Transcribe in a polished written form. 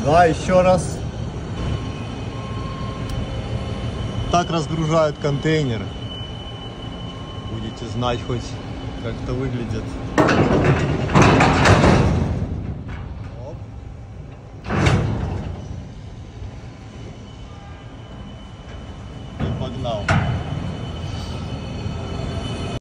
Да, еще раз. Так разгружают контейнер. Будете знать хоть, как это выглядит. Оп. И погнал.